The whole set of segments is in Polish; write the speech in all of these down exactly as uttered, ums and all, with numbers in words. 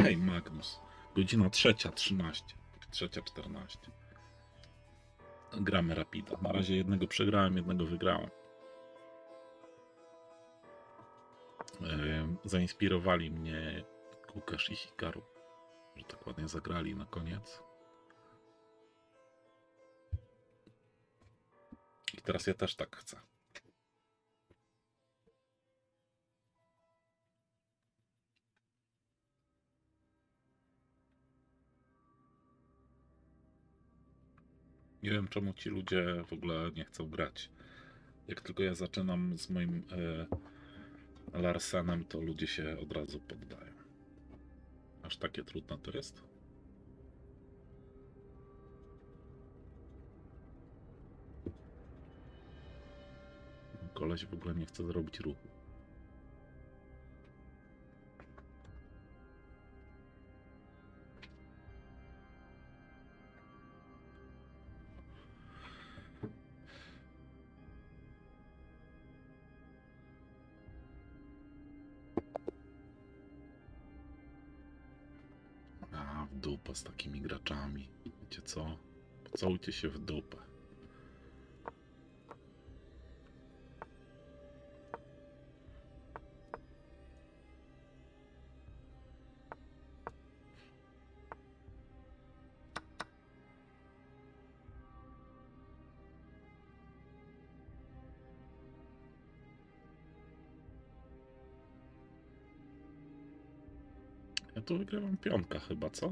Hej, Magnus. Godzina trzecia trzynaście. Trzecia czternaście. Gramy Rapida. Na razie jednego przegrałem, jednego wygrałem. Zainspirowali mnie Łukasz i Hikaru, że tak ładnie zagrali na koniec. I teraz ja też tak chcę. Nie wiem, czemu ci ludzie w ogóle nie chcą grać. Jak tylko ja zaczynam z moim e, Larsenem, to ludzie się od razu poddają. Aż takie trudne to jest. Koleś w ogóle nie chce zrobić ruchu. A, w dupę z takimi graczami. Wiecie co? Pocałujcie się w dupę. Ja tu wygrywam pionka chyba, co?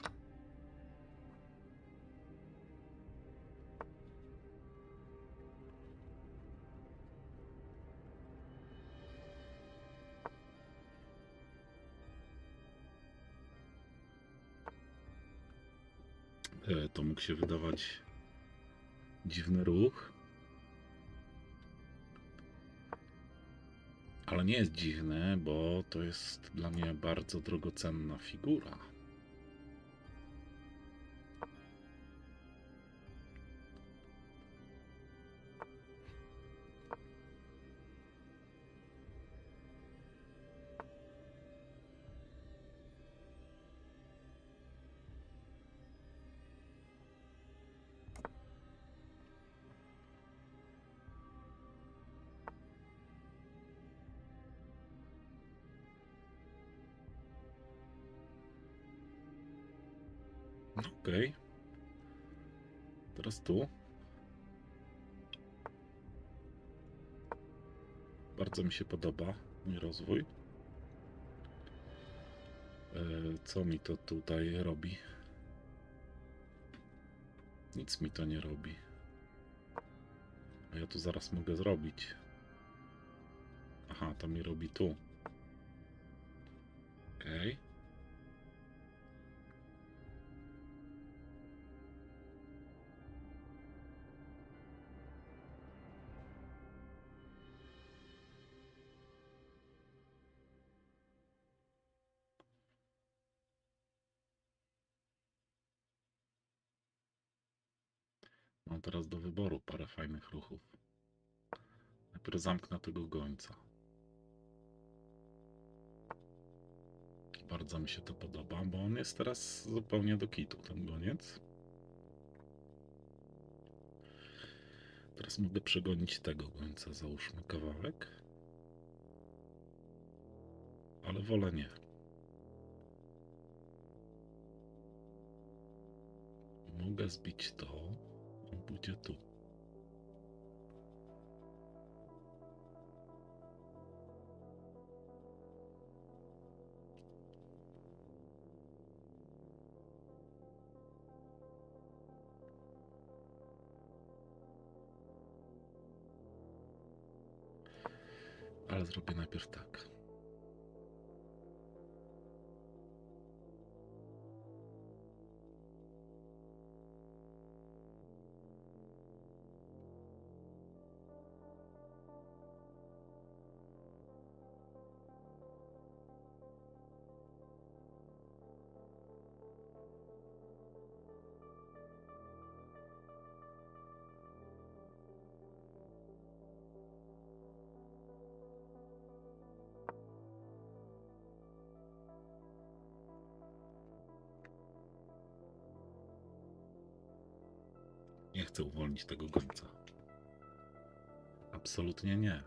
E, to mógł się wydawać dziwny ruch. Ale nie jest dziwny, bo to jest dla mnie bardzo drogocenna figura. Okej. Okay. Teraz tu. Bardzo mi się podoba mój rozwój. Co mi to tutaj robi? Nic mi to nie robi. A ja tu zaraz mogę zrobić. Aha, to mi robi tu. Okej. Okay. Mam teraz do wyboru parę fajnych ruchów. Najpierw zamknę tego gońca. Bardzo mi się to podoba, bo on jest teraz zupełnie do kitu, ten goniec. Teraz mogę przegonić tego gońca, załóżmy kawałek. Ale wolę nie. Mogę zbić to, on pójdzie tu. Ale zrobię najpierw tak. chcę uwolnić tego gońca. Absolutnie nie.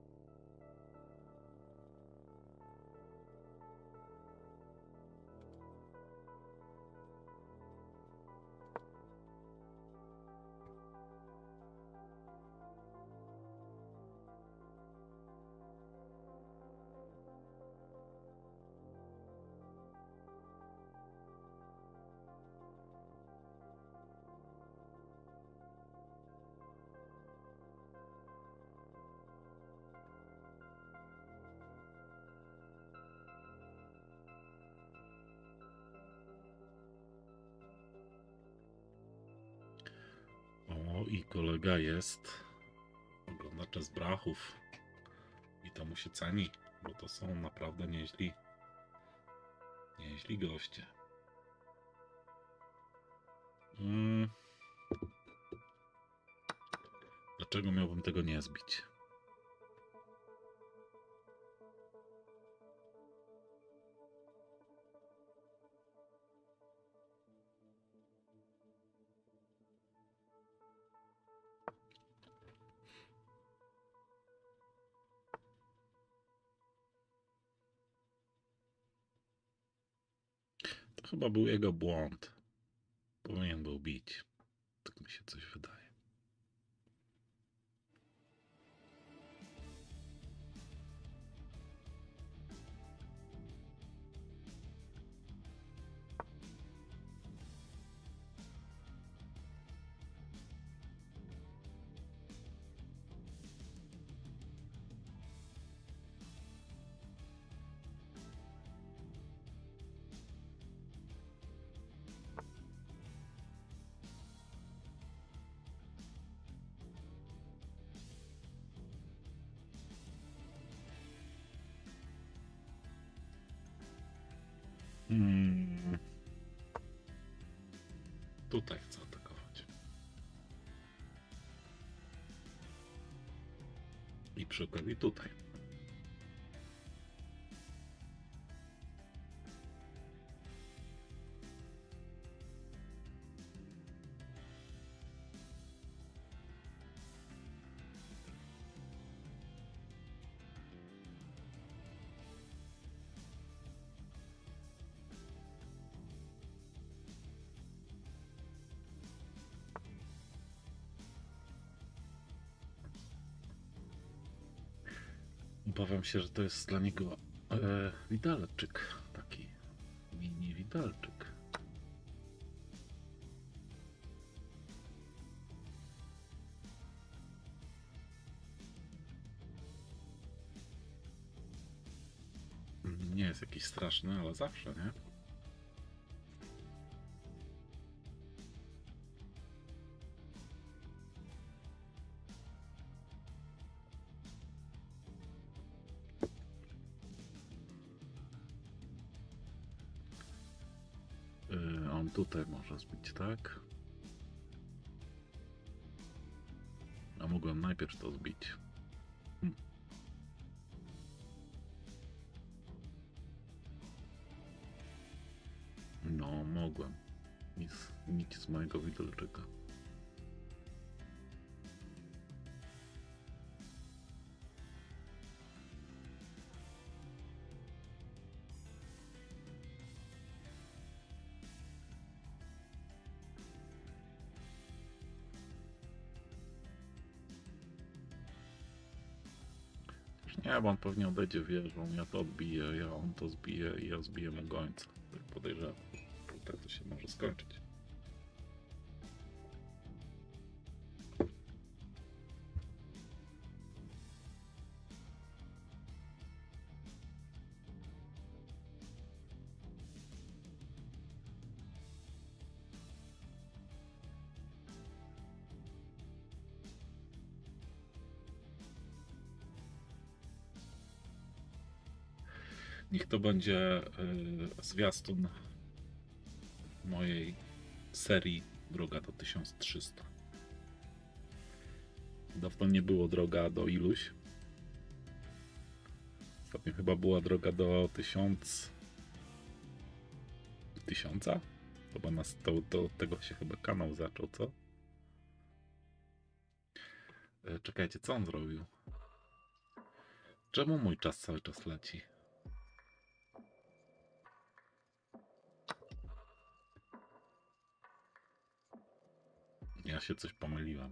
O, i kolega jest oglądaczem z brachów. I to mu się ceni, bo to są naprawdę nieźli, nieźli goście. Hmm. Dlaczego miałbym tego nie zbić? To chyba był jego błąd. Powinien był bić. Tak mi się coś wydaje. Hmm. Tutaj chcę atakować. I przy okazji tutaj. Obawiam się, że to jest dla niego e, widelczyk. Taki mini widelczyk. Nie jest jakiś straszny, ale zawsze, nie? Yy, on tutaj może zbić, tak? A mogłem najpierw to zbić. Hm. No, mogłem. Nic, nic z mojego widelczyka. Nie, bo on pewnie odejdzie wieżą, ja to odbiję, ja on to zbije i ja zbiję mu gońca. Tak podejrzewam. Tak to się może skończyć. Niech to będzie y, zwiastun mojej serii Droga do tysiąc trzysta. Dawno nie było droga do iluś. Ostatnio chyba była droga do tysiąc... Tysiąca? Chyba nas to, to od tego się chyba kanał zaczął, co? E, czekajcie, co on zrobił? Czemu mój czas cały czas leci? Ja się coś pomyliłem.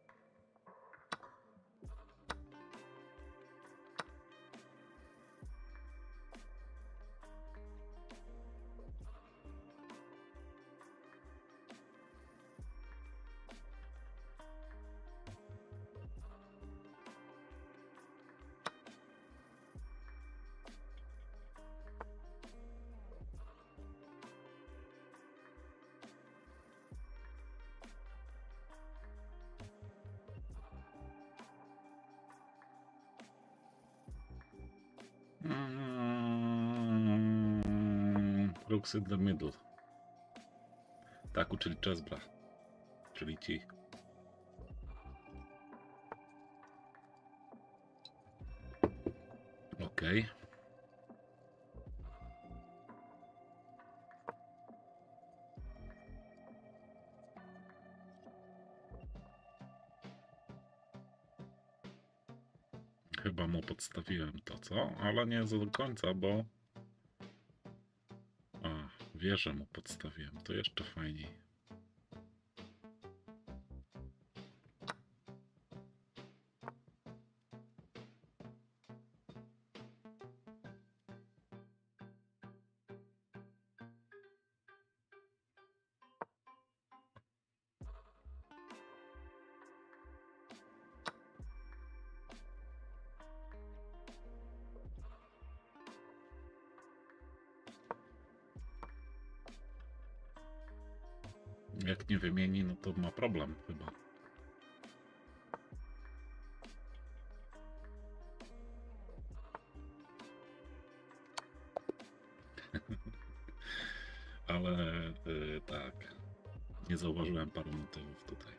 Mm, Crooks in the middle. Tak uczyli Chessbra. Czyli ci. Okej. Okay. Chyba mu podstawiłem to, co? Ale nie do końca, bo... A, wieżę mu podstawiłem. To jeszcze fajniej. Jak nie wymieni, no to ma problem chyba. Ale yy, tak, nie zauważyłem paru motywów tutaj.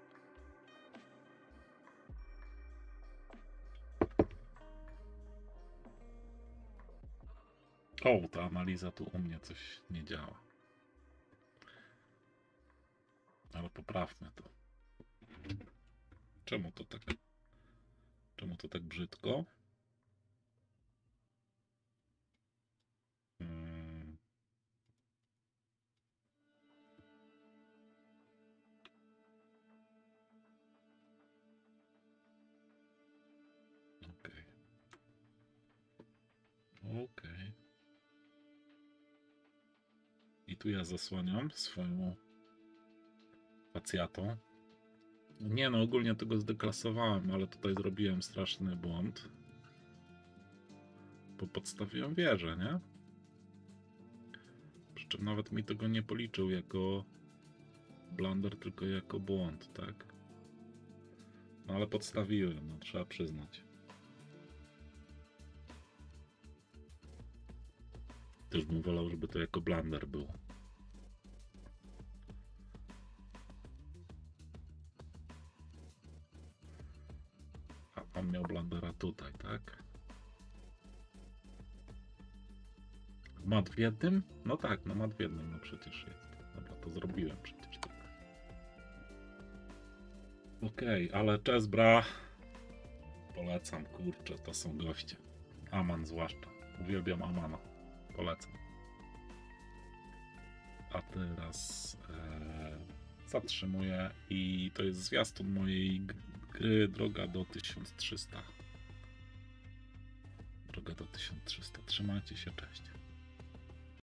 O, ta analiza tu u mnie coś nie działa. Ale poprawmy to. Czemu to tak? Czemu to tak brzydko? Hmm. Okej. Okay. Okej. Okay. I tu ja zasłaniam swoją facjatą. Nie no, ogólnie tego zdeklasowałem, ale tutaj zrobiłem straszny błąd. Bo podstawiłem wieżę, nie? Przy czym nawet mi tego nie policzył jako blunder, tylko jako błąd, tak? No ale podstawiłem, no trzeba przyznać. Też bym wolał, żeby to jako blunder było. A on miał blundera tutaj, tak? Mat w jednym? No tak, no mat w jednym, no przecież jest. Dobra, to zrobiłem przecież tak. Okej, okay, ale Chessbra polecam, kurczę, to są goście. Aman zwłaszcza. Uwielbiam Amana. Polecam. A teraz e, zatrzymuję i to jest zwiastun mojej gry Droga do tysiąc trzysta. Droga do tysiąc trzysta. Trzymajcie się, cześć.